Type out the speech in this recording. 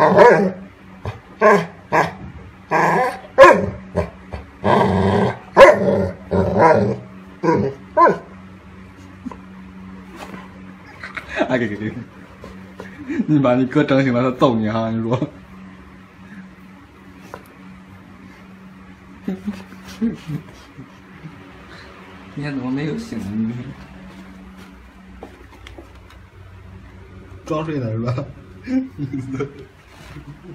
哎，给，你把你哥整醒了，他揍你哈！你说。你看怎么没有醒呢？ 装睡呢是吧？